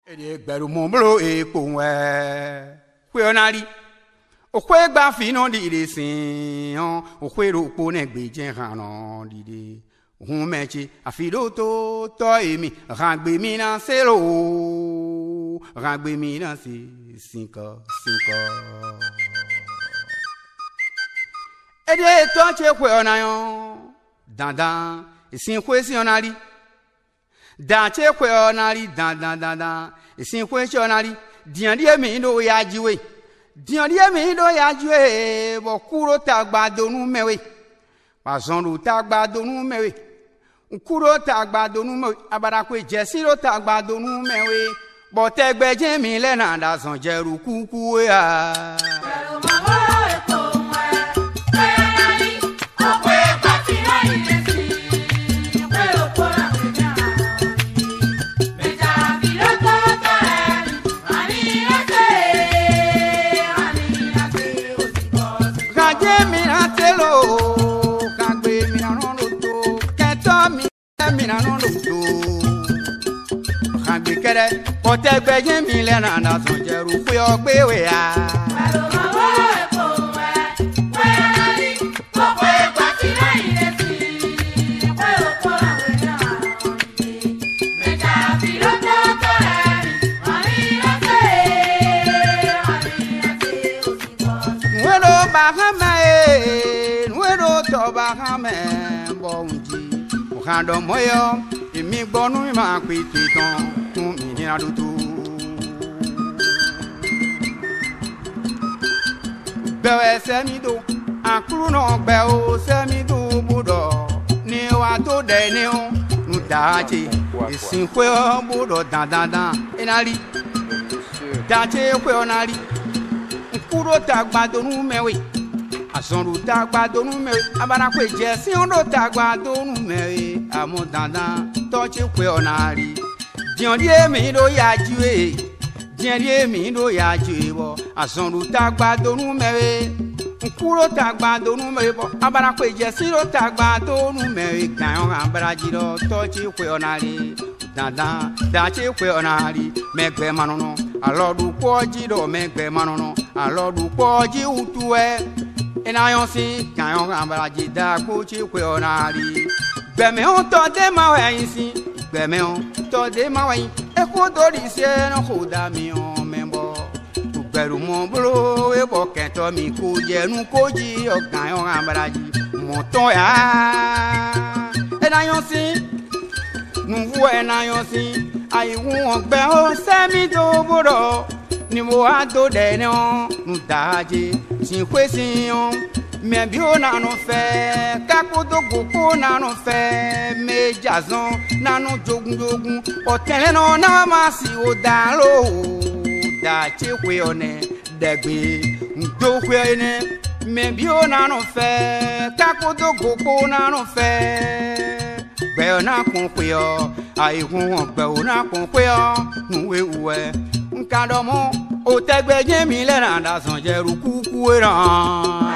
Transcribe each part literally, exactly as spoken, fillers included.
Ede gberu mumblo e ponwe. Kwe onari. O kwe gba fino di de sin. O kwe ro po ne gbe jen hanon di de. Hun mechi afido to to emi. Ragbe mi na selo. Ragbe mi na si sinko sinko. Ede to che kwe onayon. Dandan. Isin kwe si onari. Dan che kwe onari dan dan dan dan isin kwe che onari dian die mi do ya jiwe dian die mi do ya jiwe bo kuro tagba donu mewe pa zonru tagba donu mewe kuro tagba donu mewe abara kwe jesiro tagba donu mewe bo tegbe je mi le na da zon jeru kuku ya mina no do Ragbe kere o te gbe yin mi le na na son jeru pe o gbe we a Alo ma wo e ko we we ari ko pe pa ti na ire si pe o ko la we na me ta bi ro to to re ani na se ani na se o si ko we ro ba ha me we ro to ba ha me bo unji Kando moyo, imi gbonu mi ma pe titan fún mi ní adutu. Bẹ̀rẹ̀ sẹ́mi do, àkúrú náà gbẹ̀ o sẹ́mi do gbọ́dọ̀ ní wa tó dẹ̀ ní o. Nùdàjẹ́ ìsìnkú ọ̀ gbọ́dọ̀ dandandan ìnárí. Dàjẹ́ pé ọ̀nàrí, nkúrò tàgbà donu mẹ́wẹ́. Asonru tagba donu mewe abana kwe jesi ondo tagba donu mewe amo dandan tochi kwe onari dion die mi do ya jiwe dion die mi do ya jiwe bo asonru tagba donu mewe nkuro tagba donu mewe bo abana kwe jesi do tagba donu mewe kan ambara jiro tochi kwe onari dandan dachi kwe onari megbe manono alodu poji do megbe manono alodu poji utuwe Ina yon si, kan yon ambara jida kuchi kwe onari Gbeme on to de ma we yin si Gbeme on to de ma we yin Eko dori se no koda mi on membo Ugberu mon bro e bo kento mi ko jenu koji O kan yon ambara ji Monton ya Ina yon si Nuvu ina yon si Ayi wun gbe o se mi do boro Ni mo a do de ne on Nu daje Sin kwe sin on Me bi o na no fe Kako do goko na no fe Me jazon na no jogun jogun O tele no na ma si o da lo Da che kwe one Degbe Ndo kwe ene Me bi o na no fe Kako do goko na no fe Gbe o na kon kwe o Ayi hun gbe o na kon kwe o Nwe uwe Nkado mo O tegbe jen mi le na da son jeru kuku e ran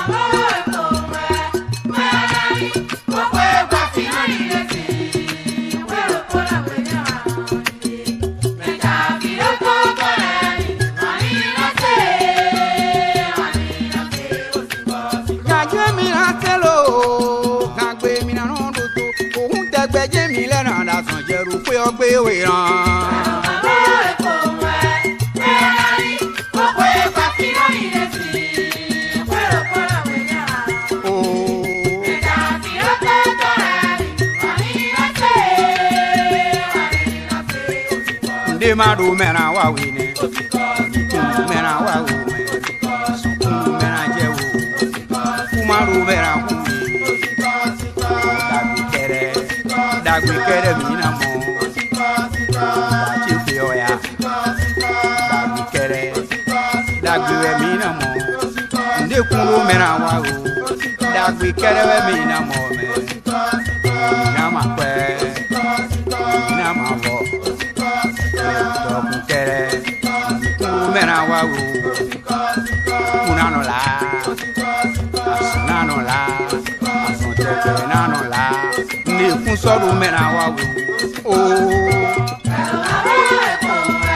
Ogbe we ran De madu mena wa we ne mena wa wo mena je wo kumaru mena ku dagbi kere dagbi kere mi na mo chi o ya dagbi kere dagbi we mi na mo nde kuru mena wa wo dagbi kere we mi na mo me na ma pe na ma wo Kere, kumena wawu, kunano la, asunano la, asuntepe nano la, ni kunsoru mena wawu, oh.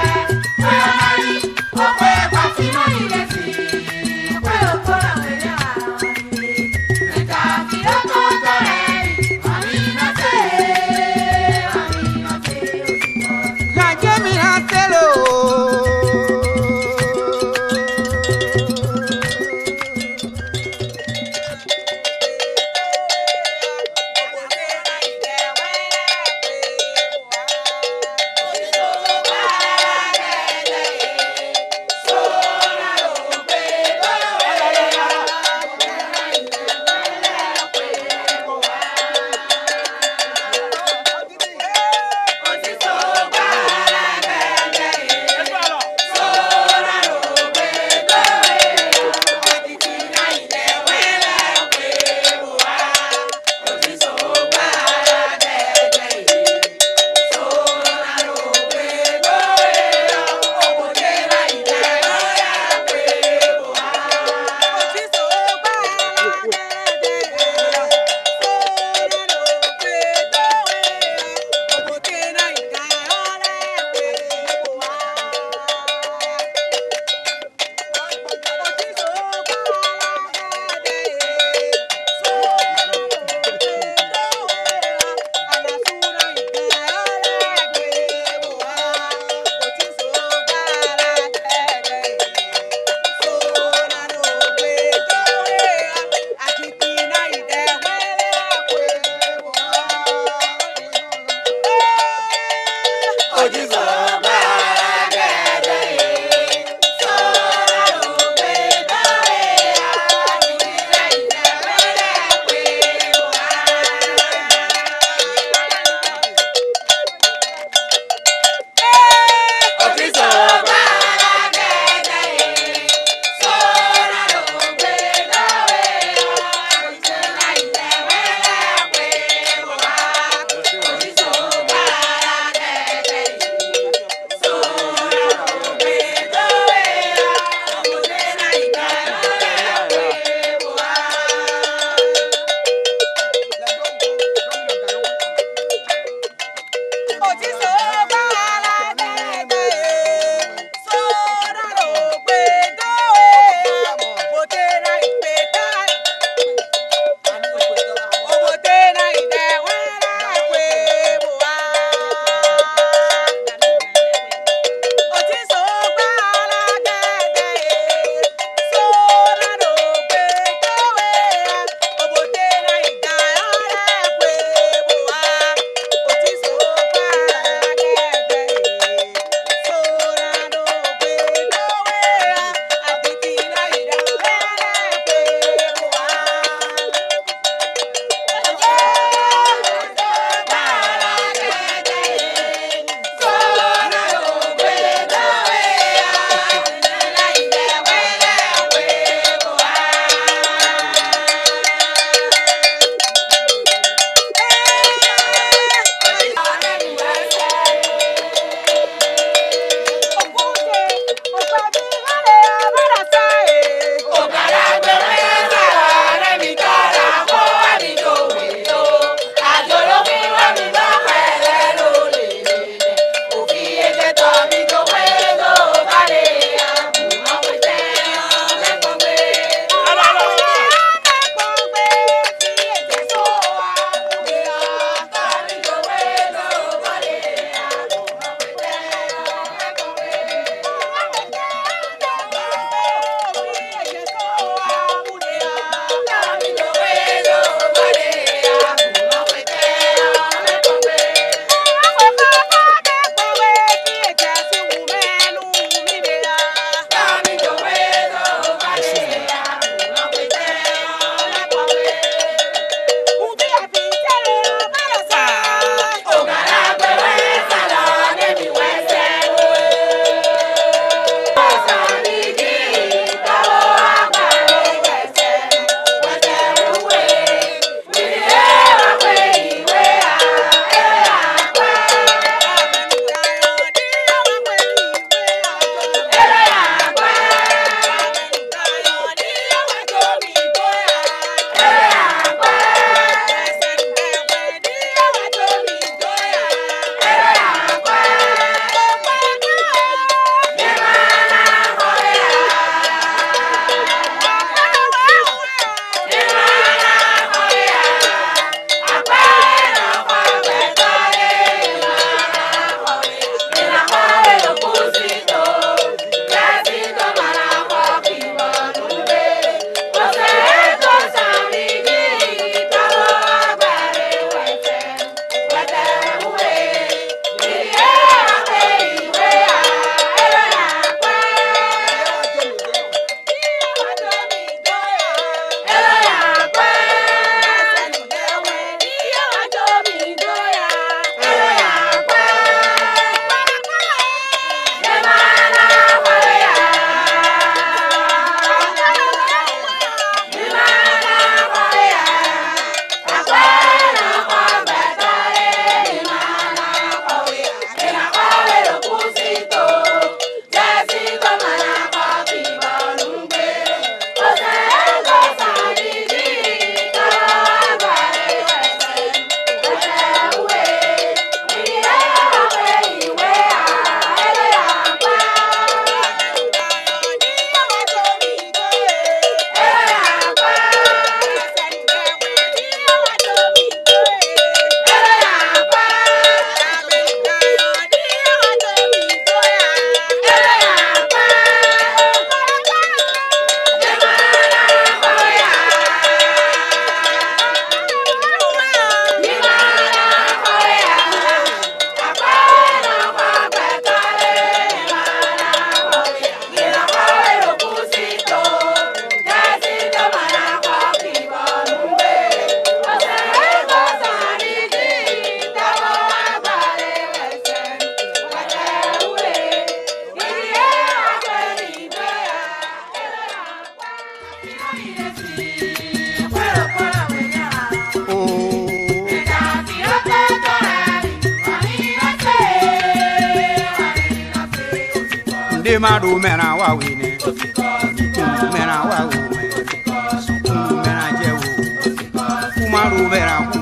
de maru mena wa wine mena wa wo me mena je wo kumaru mena ku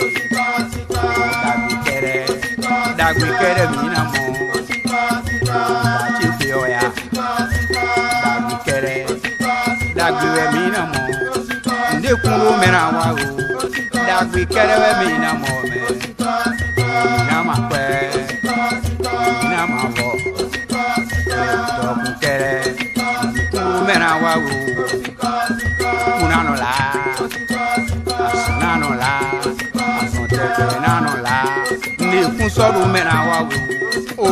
dagbi kere dagbi kere mi na mo ti fi oya dagbi kere dagbi we mi na mo nde kuru mena wa wo dagbi kere we mi na mo me na ma pe na ma wo kere mena wa wo una no la asuna no la asonte na no la ni kun so ru mena wa wo o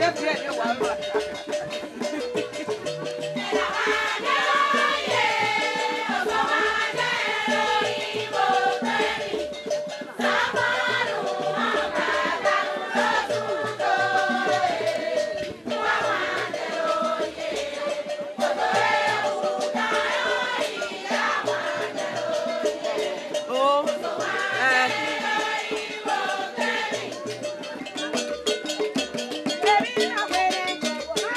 Baby,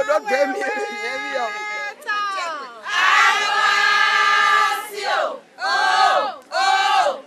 do demi evi o. Arwasio. Oh, oh,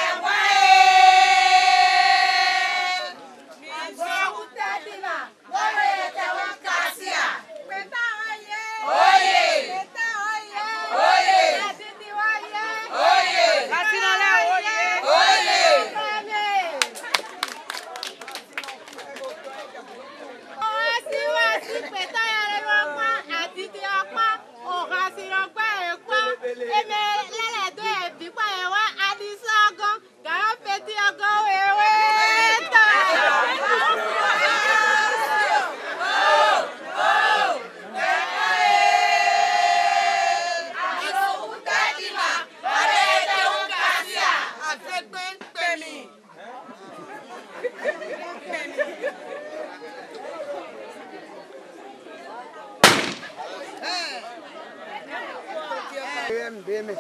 Beme.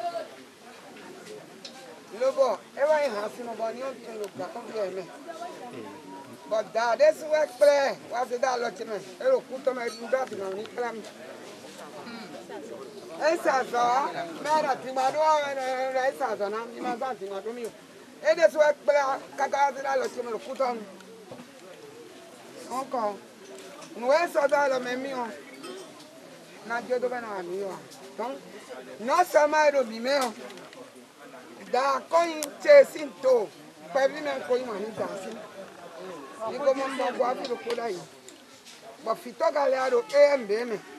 Lobo, ever in house no body on to look back on me. But that is work play. What's the dollar to me? Hello, put on my daughter on it. Esa so, mera timado and esa so na, ima zanti na domi. E this work play kaka the dollar to me put on. Encore. No esa dollar me mio. Na jodo bana mio. Donc non seulement le bimeo, da coin chasing to, probably not going on his dancing. You go on the water to put out. But if you talk a lot of A M B,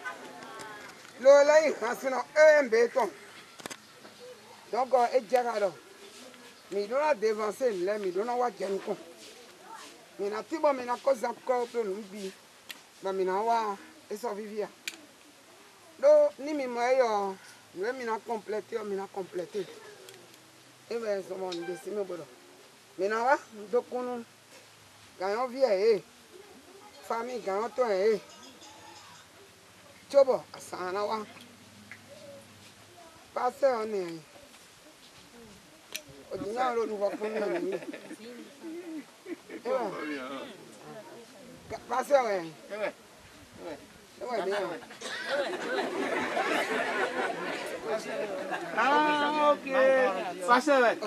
Lola has no A M B. Don't go a jagado. Me do not devancer, let me don't know what can come. Me not tibo me na cause of problem be, but me na wa is of vivia. Do ni mi moyo. Je vais compléter, je vais compléter. Et bien, c'est mon dessin. Maintenant, donc, quand on vient, famille, quand on tourne, Chobo, ça en a. Passez, on est. On dit, on nous va prendre. Passez, ouais. Ouais, bien. Ah, ok. Passez, ouais.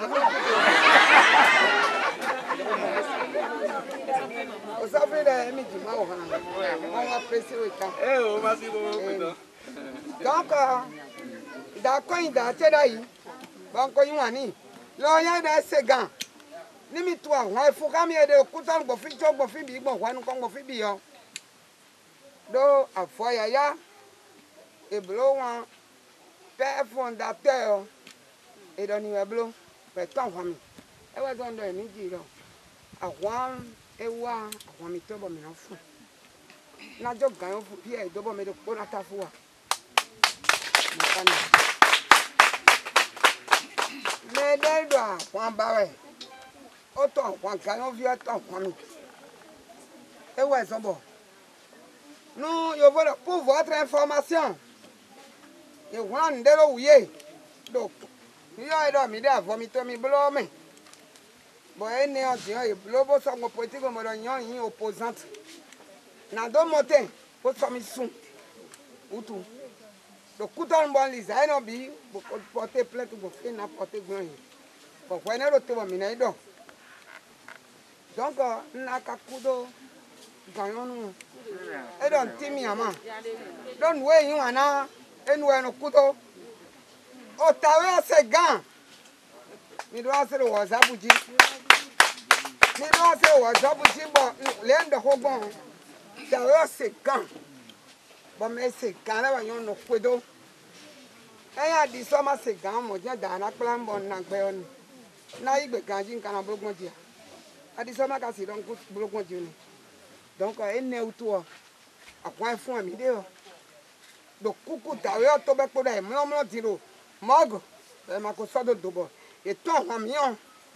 Vous savez, les amis du Mao, on apprécie le temps. Eh, oh, merci beaucoup. Donc, d'accord, il y a des gens bon, quand ils ont dit, là, il y a des séquents. Limite-toi, il faut quand même des coutons pour faire des pour faire des bon, on va faire des bon. Donc, à Foyaya, et Blowan, père fondateur, et dans le Blo, père tant famille. Et vous avez un midi là. À Juan, et Wa, à Juan, mais tout le monde est enfant. Na jo gagnons pour Pierre, et d'abord, mais de pour la tafoua. Mais dès le doigt, Juan Barret, autant Juan gagnons vieux, tant famille. Et où est-ce bon? Nous, je veux pour votre information. Je vois un délo ouillé. Donc, il y a des gens qui vomité mi blâme. Bon, il y a des gens qui blâment sur mon politique comme une opposante. Dans deux montées, pour faire mes sous. Ou tout. Donc, tout le monde les a énormes pour porter plainte pour faire n'importe quoi. Bon, vous avez le temps de m'aider. Donc, on a qu'à coudo. Gagnons-nous. Et donc, Timiama. Donc, oui, il y en a. Et nous, on couteau. Au travers ces gants. Mais doit se le wasabuji. Mais doit se le wasabuji. Bon, l'un de Hogan. Travers ces gants. Bon, mais ces gants-là, ils ont couteau. Et il y a des sommes ces gants. Moi, j'ai dans la plan, bon, n'a pas eu. N'a eu de gants, quand on a bloqué. Il y a des sommes qui sont bloquées. Donc, il y a un tour. À quoi il faut un vidéo. Donc, coucou, tu as eu un tobe pour les mlom tiro. Mog, c'est ma cosa de double. Et toi, un million.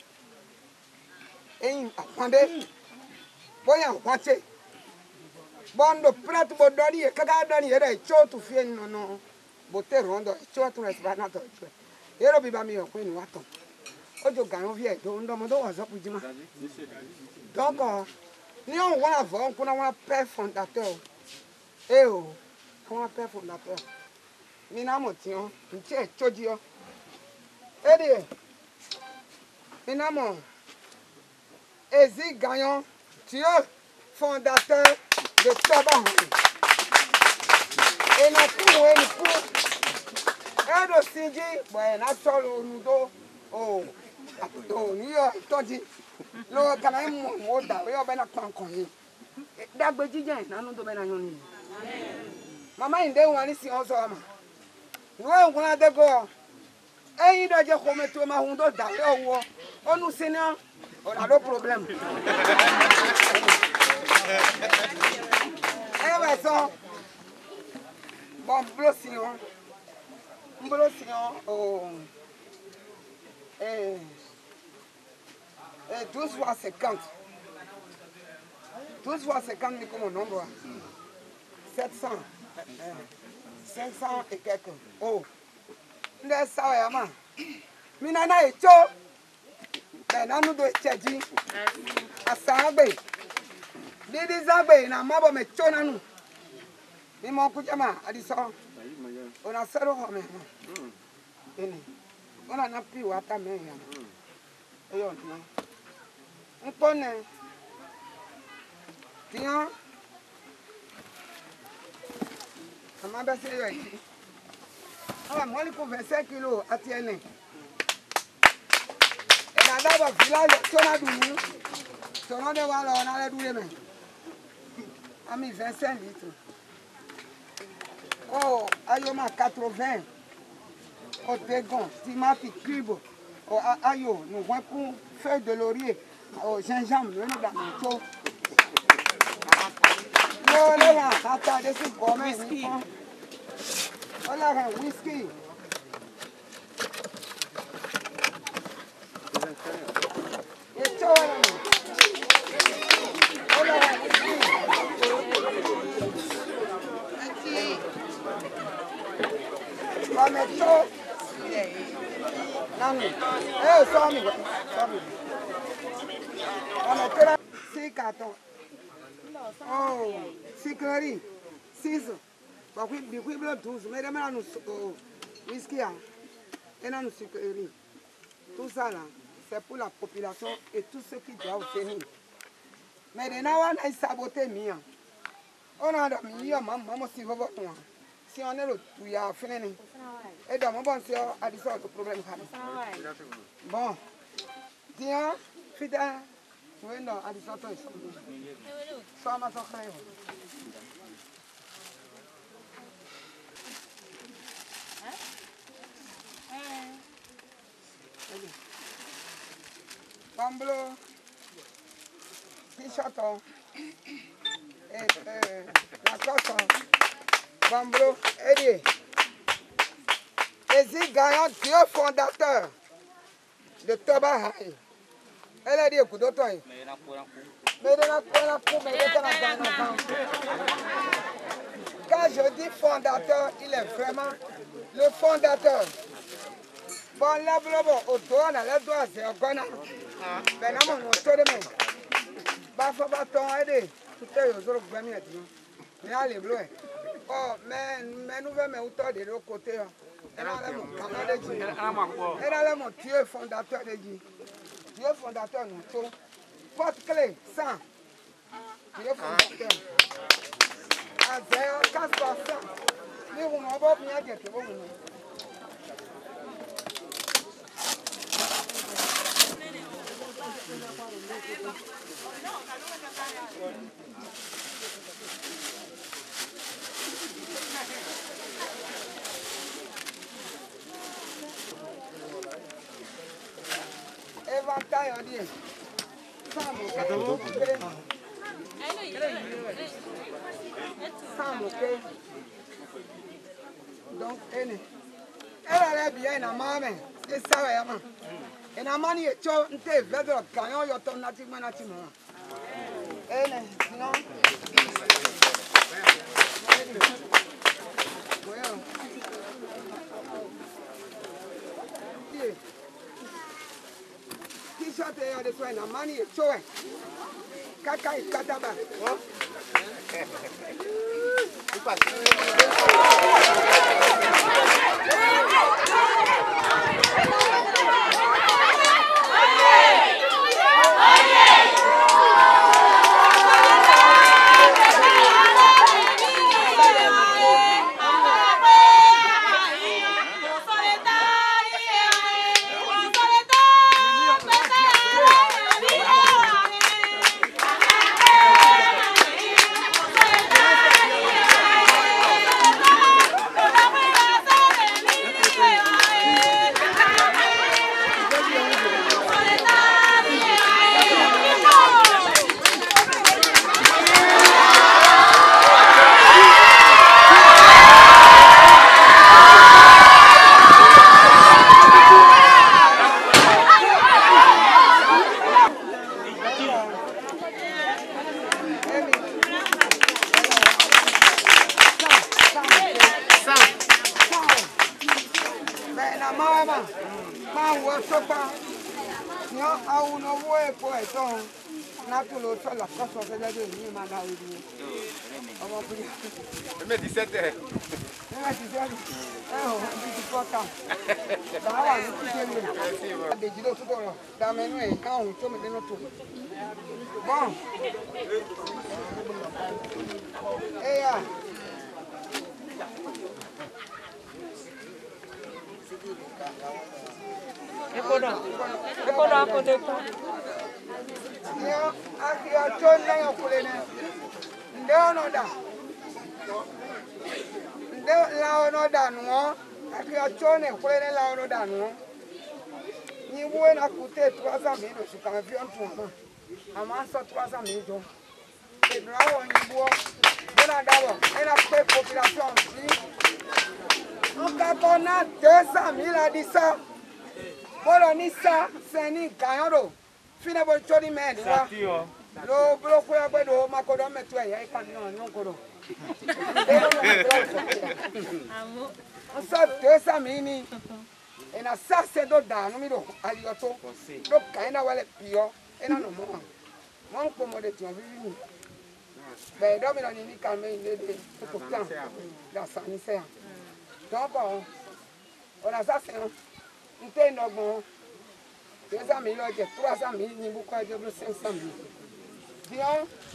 Et il a pendé. Bon, il y a un pointé. Bon, le plat pour donner, quand on donne, il y a des choses tout fait, non, non. Beauté ronde, et tu as tout respect. Et le biba mi, on nous attend. Ojo gagne, vient, donc, on doit avoir pour dire. Donc, nous avons un père fondateur. Et oh. Comment père fondateur? Mina motion, un tiers chodio. Aidez. Mina mon. Ezi Gagnant, Dieu fondateur de Tabac. Et nous pouvons nous pour. Et nous signer, ouais, nous nous do. Oh, oh, nous y a dit. Nous quand même mon da, oui, on va na concoyer. D'abord déjà, nous nous devons nous. Maman, il est où on est si on s'en va. Nous on a des gars. Et il doit dire comment tu m'as honte d'ailleurs. On nous sait non. On a le problème. Eh ouais, ça. Bon, blossillon. Blossillon. Oh. Et. Et douze fois cinquante. douze fois cinquante, mais comme nombre. sept cents. cinq cents et quelques. Oh. Laisse ça, maman. Minana et Cho. Ben, nous devons tchédi. À Sangbe. Didi Zangbe, na mabo me Cho na nous. Ni mon kujama, Adison. On a seul homme. On a plus wata me. Et on a. On connaît. Tiens. On m'a baissé ici. Ah, moi, il faut vingt-cinq kilos à tienner. Et là, d'abord, village, tu as douze. Tu as de voir, on a les douze mains. On a mis vingt-cinq litres. Oh, ayoma quatre-vingts. Au dégon, timati cube. Oh, ayo, nous voyons pour feuille de laurier. Au gingembre, nous nous donnons. Non, là, attendez, c'est bon, mais on a un whisky. Et tu vois, on a un whisky. On va mettre ça. Non, non. Eh, ça, on y va. On va mettre là. Six cartons. Oh, six claries. Six. Bah oui, oui, oui, douze. Mais demain, nous whisky, et nous sucreries. Tout ça là, c'est pour la population et tous ceux qui doivent venir. Mais maintenant, on a saboté mien. On a mis maman, maman, si vous voulez. Si on est le tout, il y a fini. Et donc, mon bon, c'est à dire le problème. Bon, tiens, fidèle. Oui, non, à dire ça, toi, ça m'a sorti. Bamblo, t-shirt, et la cosse, Bamblo, Eddie. Ezi Gagnant, Dieu fondateur de Tabac. Elle a dit, écoute, toi. Mais de la peau, mais de la peau. Quand je dis fondateur, il est vraiment le fondateur. Bon, là, bon, au toit, on a le doigt, c'est un gonna. Ben, on a mon tour de main. Bah, faut pas t'en aider. Tout est aux autres gommes. Mais allez, bleu. Oh, mais nous venons de l'autre côté. Elle a mon canal de Dieu. Elle a mon Dieu fondateur de Dieu. Dieu fondateur, nous tous. Porte-clé, sang. Dieu fondateur. Azéa, casse-toi, sang. Mais on va pas bien dire que vous. Éventail, on dit. Sans moquer. Sans moquer. Donc, elle est bien, elle a maman. Et ça, elle a et na mani echo nte vedro kanyo yo to nati mana ti mo ene no bueno die t-shirt ya de so na mani echo e kaka ikataba oh Bon. Et là. Et pendant, et pendant à côté quoi? Yo, aquí yo chonda yo kulene. Ndeo no da. Ndeo la no da no. Aquí yo chone kulene la no da no. Ni buena kute trois cent mille sur quand même tout. Ama so trois cent mille jo. Et bravo ni bo. Bona dawo. Et la population aussi. On a deux cent mille à dix ça. Voilà ni ça, c'est ni gagnant. Finalement, tu as dit mais le bloc où il y a de ma corde mais tu as y a pas non corde. On sort deux cent mille. Et na ça c'est d'autres dans nous miro alioto. Donc quand il a wale pio, et non non. Mon commode tu as vu. Ben donc il a ni calme il est tout le temps dans sa misère. Donc on a ça c'est un thé bon. deux cent mille, trois cent mille, ni beaucoup de cinq cent mille. Bien.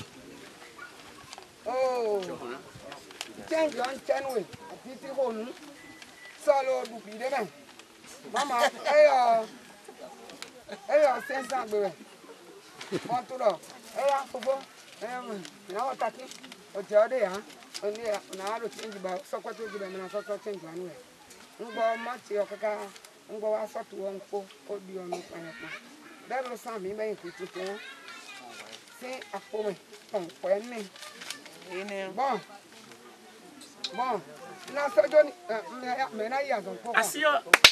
Oh. Tiens, John, tiens, oui. Petit rond. Solo du pide, mais. Maman, eh, eh, cinq cents bébés. Bon, tout là. Eh, faut voir. Eh, là, on t'attend. On te regarde, hein. On est, on a le change, bah, ça quoi tu dis, mais on a ça quoi change, nous. On va marcher, on va. On va sortir un peu au bio nous connaissons. D'abord ça mi ben tout tout. C'est à pommer. On connaît. Bon. Bon. Là ça donne mais là il y a donc. Assio.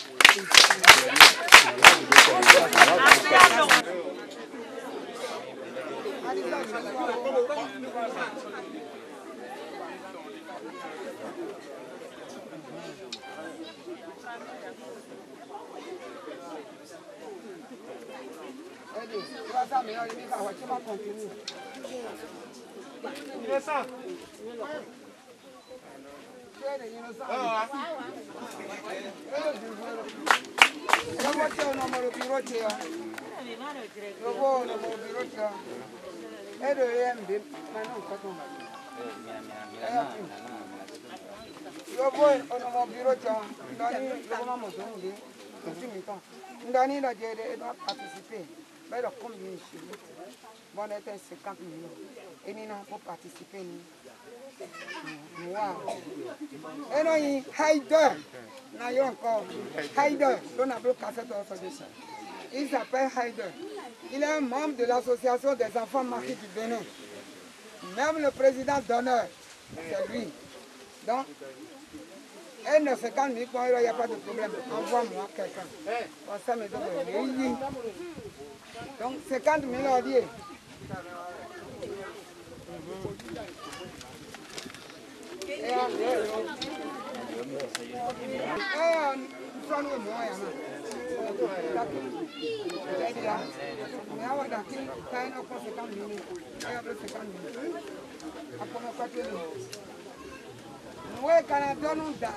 trois cent mille, tu vas continuer. Innocent. Tu es des innocents. Je vois que tu as un numéro bureau. Je vois un numéro bureau. Et de E M B, maintenant, quand on va. Je vois un numéro bureau. Ndani la J D doit participer. Mais le combien ici? Bon, on était cinquante millions. Et nous n'avons pas participé. Wow. Et nous, il Haider. Nous avons encore Haider. Nous avons cassette aujourd'hui. Il s'appelle Haider. Il est un membre de l'association des enfants mariés du Bénin. Même le président d'honneur, c'est lui. Donc, et ne cinquante mille, il n'y a pas de problème. Envoie-moi quelqu'un. Ça me donne. Donc, cinquante mille, on dit. Et we kana donu da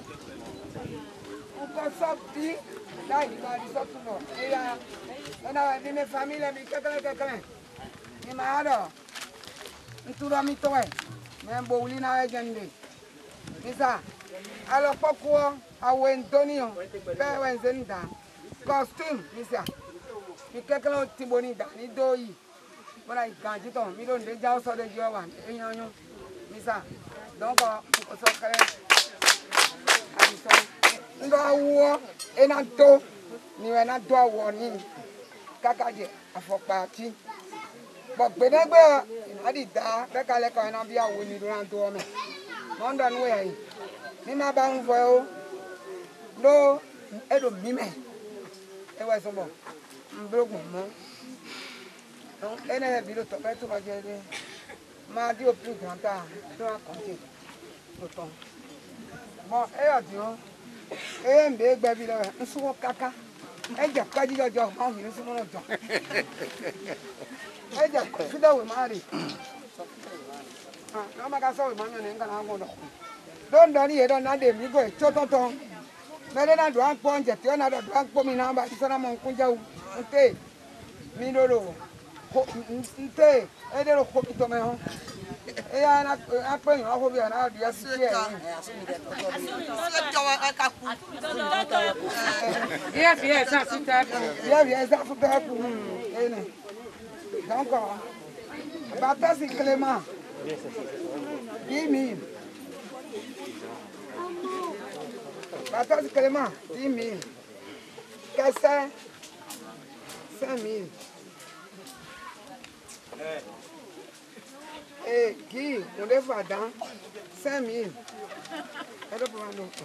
uko sorti dai ma di sotto no era una di mia famiglia mi kakale kakale ni maado ntura mi towe men bo ulina agende isa alo poko awe Antonio pe wenzenda costume isa mi kakale tiboni da ni doyi voilà ganji ton mi don de jaw so de jowan eyanyo isa donc ko so kale adiso ndo awo enato ni wena do awo ni kakaje afopati bo gbedegbe adi da be kale ko na bi awo ni do ran to me mo ndo nu we ni ma ba nfo o no edo mi me e we so mo mbrogun mo donc ene bi do to pe to ba je de ma di o plus grand ta to raconter autant bon e o di o e mbe gbe bi lo nsuwo kaka e je ka ji jojo ma mi nsuwo no jo e je fi da we ma ri ah no ma ka so we ma nyo ne nka na ngo do don do ni e do na de mi go e cho ton ton me de na do an po nje ti o na do do an po mi na ba ti so na mo nkunja u nte mi do do nte e de ro ko mi to me ho e ya na a pe yan ho bi na di asi ti e Yes, yes, that's it. ya bi esa fu ta ku e ne donc bata si Clément dix mille bata si Clément dix mille Kessa cinq mille et Guy, on les voit dans cinq mille. Elle doit pouvoir nous.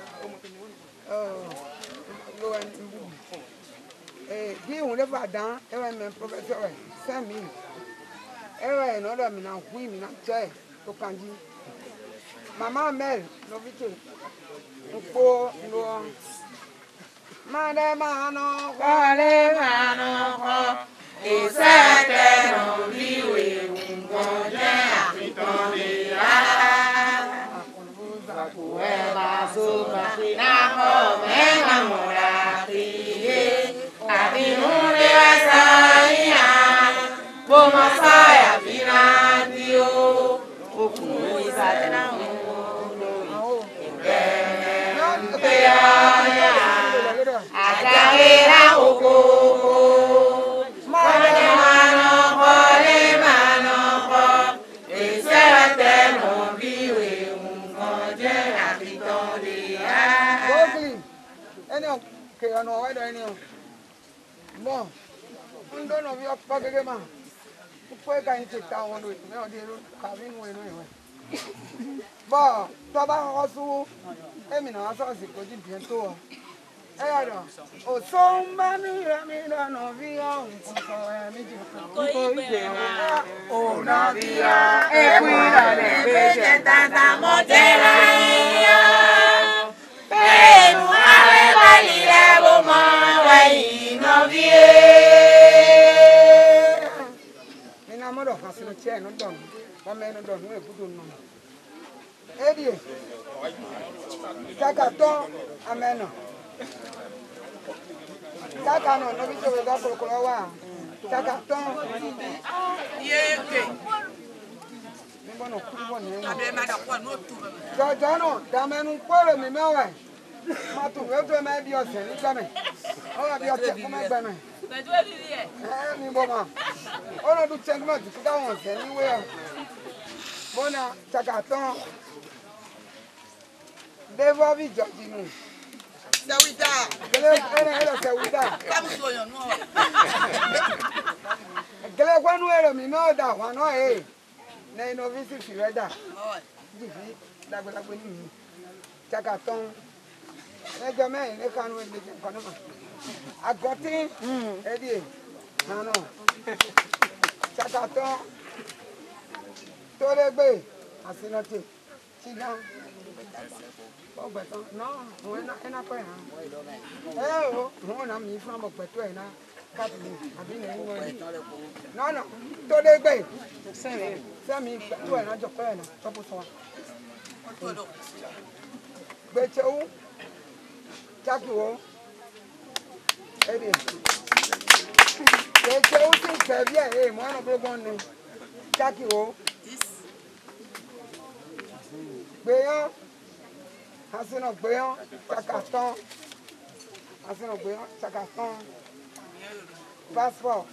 Et Guy, on les voit dans, elle va même professeur, cinq mille. Elle va une autre, mais non, oui, mais non, tu es, au Kandi. Maman Mel, nos vités. On peut nous. Madame, non, Vale, mano, isete no viwe ungonje akitondia kuweba suba na komena morati abimure wasaya bomasaya binadio okuisa tena mundo ngene Ajawera oko mane mano kole mano ko esete no biwe ungoje akitondia Gogli. Eni o ke ono wa do eni o. Mo. Ndo no bi o pa gege ma. Upo e ka yin ti ta won do me o de ro ka bi nu enu iwe. Bo, to ba ko su emi na so si ko ji bientôt o. Ero, o somba mi ramira no via un poco e mi dico o na via e cuida de belle tanta motera ia pero ale valire bo ma vai no vie mi namoro hasino che no don ma me no don e budu no edi taka to ameno taka no no bicho we ga ko ko wa taka to Yeke. mi bono ku bono Abe ma da kwa no tu. jo jo no da menu kwere mi mewe ma tu we to me bi ose ni gba me o wa bi ose ko me gba me Bejo e bibi e. eh mi bo ma o no du checkmate ku da won se ni we bona taka to devo vi joji nu Sewita. gele ene ene se wida Kamu so yan no. gele kwanu ero mi no da wa no e na ino visit fi weda Oh. jifi dagbe dagbe ni mi taka ton ejo me ni kanu e le kanu ma agoti edi na no taka ton to le gbe asinote tiga o gbeton no o na ena ko ya eh o mo na mi fun mo gbeto e na kabili abi na ni won no no to le gbe semi to e na jo ko e na to po so Betchou, Chakuo, Eddie. Betchou, Xavier, eh, moi, on peut prendre Chakuo. Béant, Hassan Béant, Chakastan, Hassan Béant, Chakastan, passeport.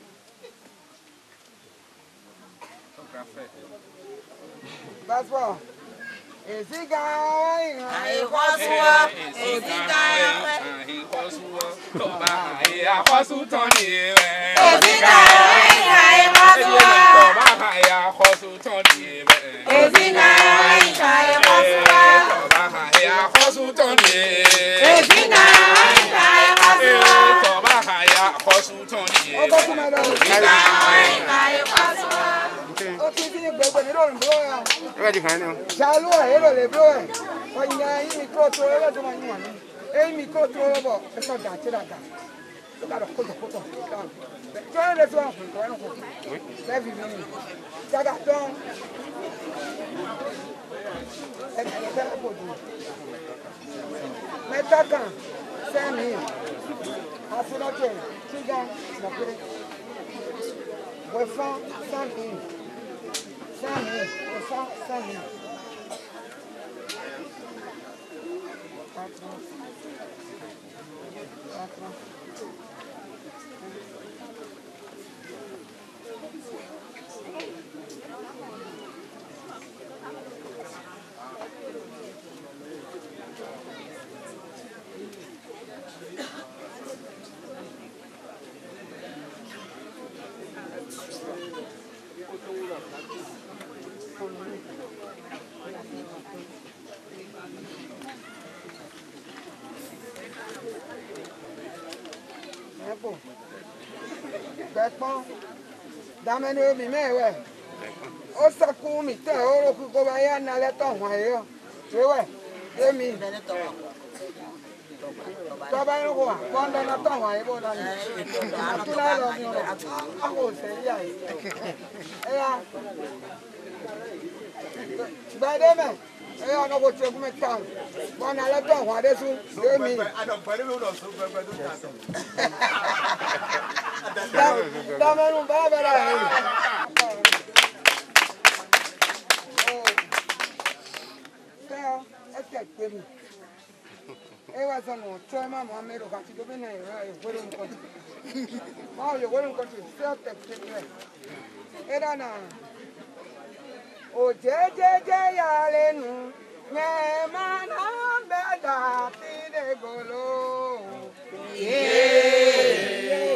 Passeport. Is he going? I was one. Is he going? He was one. I was who Tony. Is he going? I was one. I was who Tony. Is he going? I was one. I was who Tony. Is he going? I was one. I was who Tony. Oh, go to my dog. I was one. Okay, see you, baby. You don't blow out. Ready, honey? Chalo, hello, le blow. When you eat micro throw over to my money. Hey, micro throw over. It's not that. It's not that. Look at the photo, photo. Join this one. Every minute. Jaga down. Metakan. Send him. Hasinote. Chigan. Snapper. We found send him. Send him. We found send him. Patron. Patron. Bẹ́ẹ̀pọ́n dámẹ́ni omi mẹ́wẹ́ ó sẹ́kún mi tẹ̀ ó rókú kó bá yá nalẹ́ tọ̀ wọ́n yìí ọ́ wíwẹ́ èmi tọ́ba yín kó wà pọ́ńdọ́ náà tọ̀ wọ́n yìí bó lọ́nà àtúná lọ ní ọ̀rọ̀ àwọn òṣèré yà yìí ẹ̀yà gbẹdẹ́mẹ̀ ẹ̀yà ọ̀nà kò tẹ̀ fún mi tán wọ́n nalẹ́ tọ̀ wọ́n adé sún èmi. Dame un bárbaro. Pero este es que mi. Eva son los chama mamero casi do bene e fueron un conto. Mau yo fueron un conto. Este que mi. Era na. O je je je ya le nu. Me mana beda ti de golo. Yeah.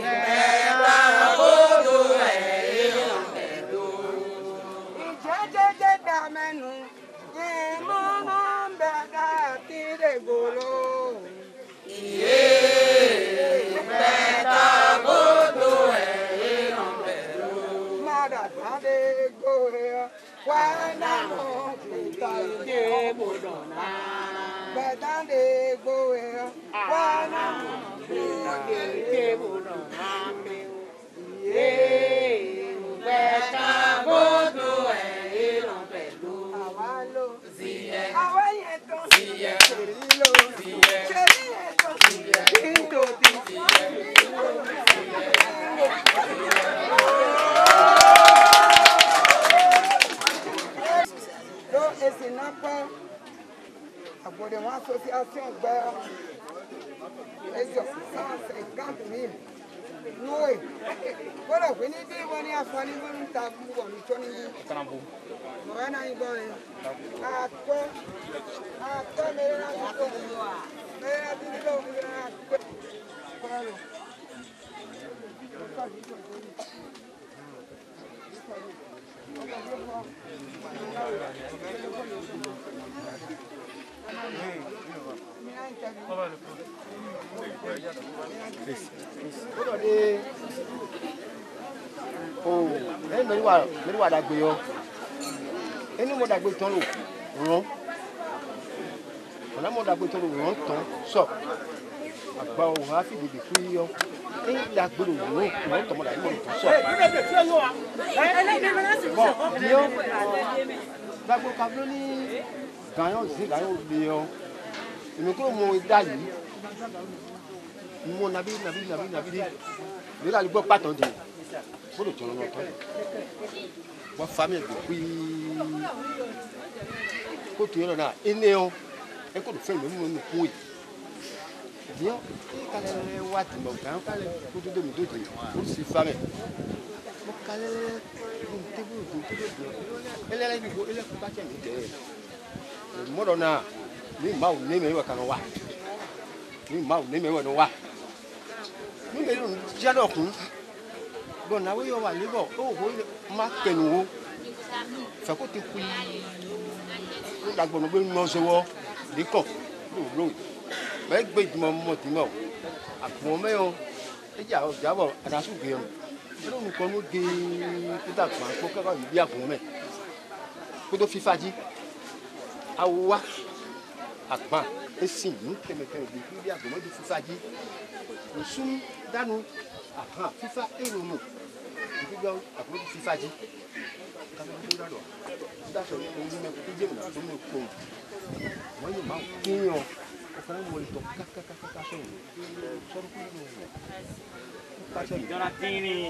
De uma associação bela, esse cent cinquante mille. Noi, quando eu vim de Boni a Fani, eu não estava bom, não tinha ninguém. Não é nem bom. A cor, a cor, melhor a cor, melhor a cor, melhor a cor. Oh, ẹ mẹ́rin wà mẹ́rin wà dàgbé yọ ẹni mo dàgbé tán lò rán ọ̀nà mo dàgbé tán lò rán tán sọ àgbà òun á fi dèdè fún yíyọ ẹni dàgbé lò rán rán tán mo dàgbé mo tán sọ. Bọ̀ díẹ̀ gbàgbọ́ kàbúrò ní ganhou zi ganhou bio me ko mo dali mo nabi nabi nabi nabi de la gbo paton di fo lo ton lo ton wa famille depuis ko tu yo na ene o e ko do fe me mo ku yi bien e kale wa ti mo kan kale ko tu do mi do ti ko si famille mo kale ko te bu ko te bu ele ele bi ko ele ko ba che mi de mo do na ni ma o ne me wa kan wa ni ma o ne me wa no wa ni me lo ja do kun bon na we yo wa le bo o ho ma penu o fa ko ti ku o da gbo no gbe mo se wo de ko lo lo me gbe mo mo ti mo apon me o e ja o ja bo ada su ge o lo mu ko mo ge ti da pa ko ka ba bi apon me ko do fifa ji awa agba esi ni keme keme bi bi apon mo do fifa ji o sun danu aha fifa ero mo bi go apon do fifa ji ka mo do da do da so ni ni me ko je mo na so mo ko mo ni ma kinyo o kan mo li to ka ka ka ka so so ko ni ka so Donatini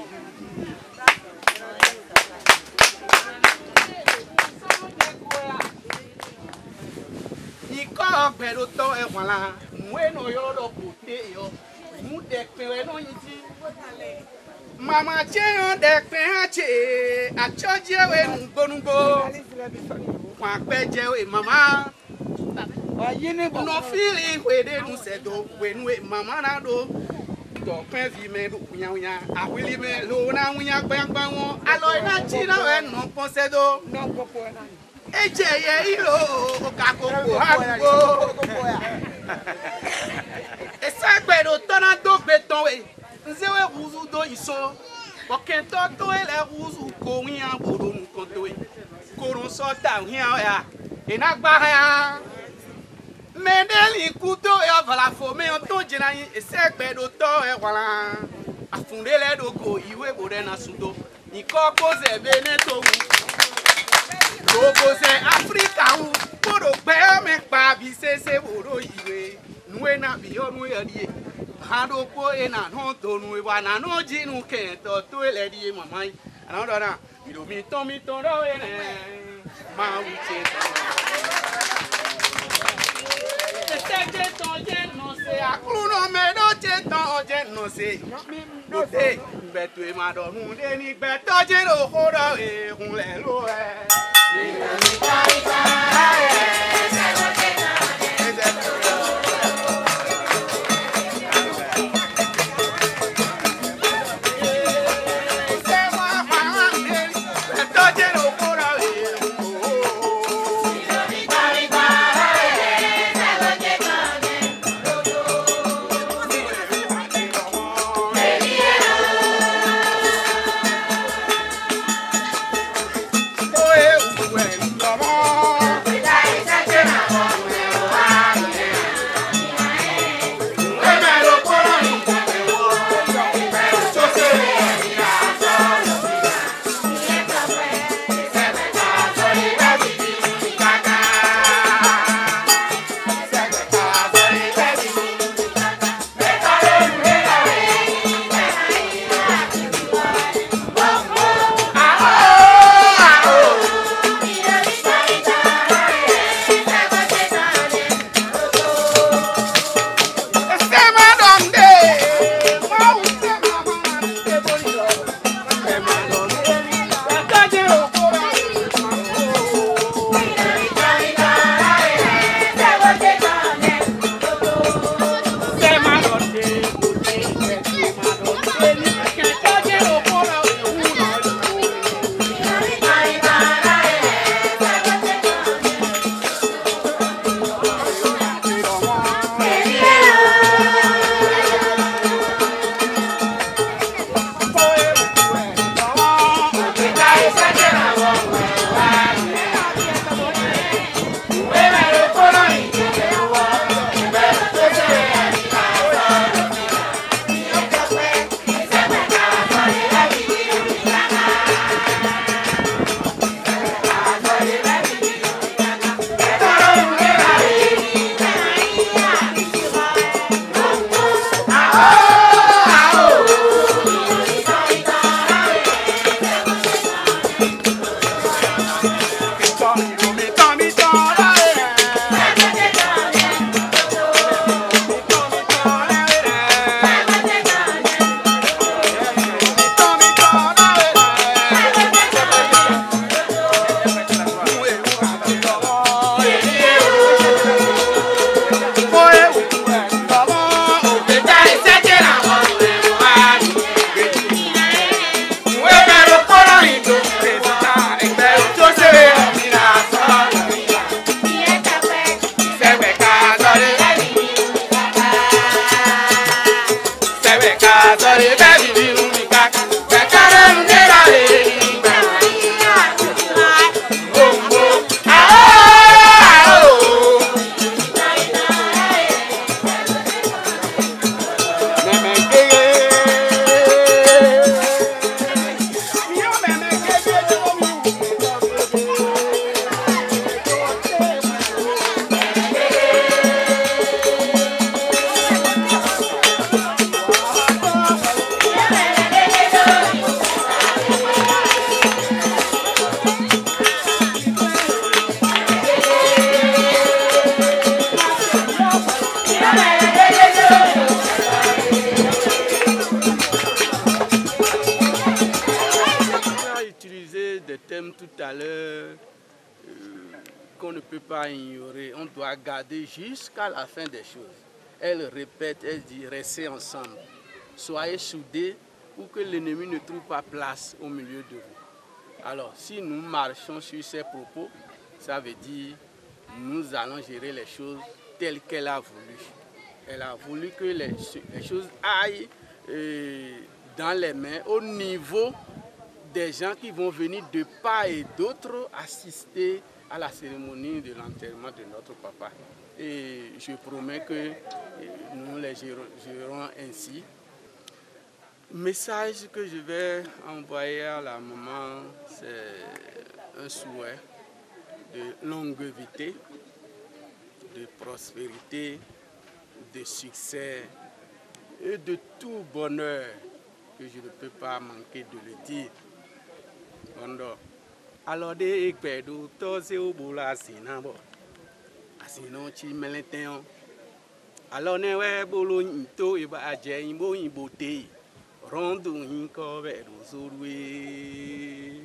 Iko pero to e wala bueno yo lo pute yo mu de pe no yiti mama che yo de pe ha che a choje we ngbonugbo kwa pe je we mama no feel we de nu se do we nu mama na do do pe vi me do kunya kunya a wili me lo na kunya gbangba won alo na chi na we no pon se do no popo na eje ye ilo okakoko hago esa gbero tona do beton we nzewe ruzu do iso okento to ele ruzu ko wian bodo nkan to we korun so ta wian ya enagba ya medeli kuto ya vala fo me on to jina yin ese gbero to e wala afundele do go iwe bode na sudo ikoko ze bene to wu Logo se Africa u poro gbe me pa bi se se boro iwe nuwe na bi onu yari hado po e na no to nu wa na no jinu ke to to ele di mama yi ana do na mi do mi ton mi ton ro e ne ma u che se je ton je no se akuru no me do che ton je no se do te betu e ma do nu de ni beto je ro ho ro e hun le lo e Oh, sọ̀rọ̀ bẹ́ẹ̀ bí bí mi ká bẹ̀kẹ́rẹ́ ń dẹ́ra rẹ̀ nígbà gbogbo àó. Tout à l'heure, euh, qu'on ne peut pas ignorer, on doit garder jusqu'à la fin des choses. Elle répète, elle dit, restez ensemble, soyez soudés pour que l'ennemi ne trouve pas place au milieu de vous. Alors, si nous marchons sur ces propos, ça veut dire nous allons gérer les choses telles qu'elle a voulu. Elle a voulu que les, les choses aillent euh, dans les mains, au niveau des gens qui vont venir de part et d'autre assister à la cérémonie de l'enterrement de notre papa. Et je promets que nous les gérons, gérons ainsi. Message que je vais envoyer à la maman, c'est un souhait de longévité, de prospérité, de succès et de tout bonheur que je ne peux pas manquer de le dire. Alors des pédos tous au bout sinabo asino chi meleten alors ne we bolo to iba aje imbo imbote rondo inko vedo zorwe.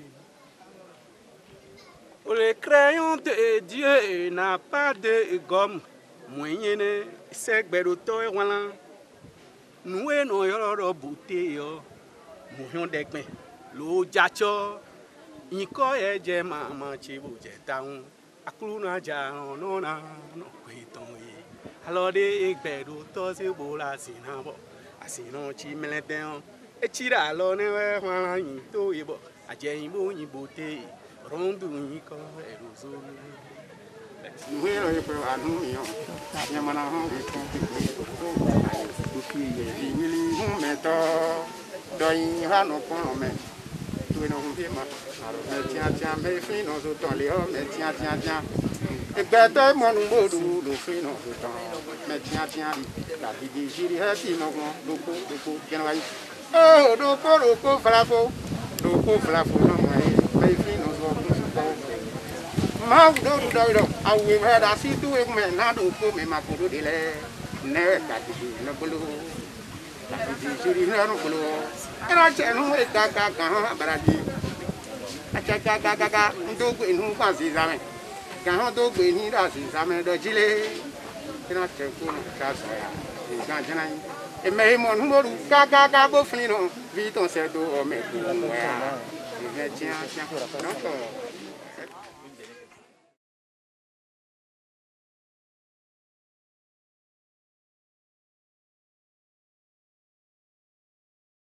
Le crayon de Dieu n'a pas de gomme moyenne c'est beroto e wala nous no yoro bote yo moyon dekme lo jacho Inko eje mama chibu je taun akluna ja no na no kweton yi alode egbedo to se bola sinabo asino chi meleten e chira lo ne we hwan yin to yibo aje yin bo yin bote rondu yin ko erozo we lo ye pe anu yo nyamana ho ko ko ki ye wili hu meto do yin ha no ko me tu no hu ma mais tiens, tiens, mes filles n'ont autant les hommes, mais tiens, tiens, tiens. Et ben, toi, mon nom, nous filles n'ont autant. Mais tiens, tiens, la vie j'ai dit, non, non, loko, loko, bien ouais. Oh, loko, loko, flafo, loko, flafo, non, mes filles n'ont autant. Ma, do, do, do, do, ah oui, mais là, si tout est mais n'a loko, mais ma photo de l'air, n'est pas dit, le boulot. La vie j'ai dit, non, boulot. Et là, c'est nous, et caca, caca, baradi. Gaga gaga gaga, ndo gbe nu kwa si zame. Kan do gbe ni da si zame do jile. Kina che ko ka so ya. E kan jana yi. E me mo nu moru gaga gaga bo fini no. Vi ton se do o me ko mo ya. E me tia tia. Non ko.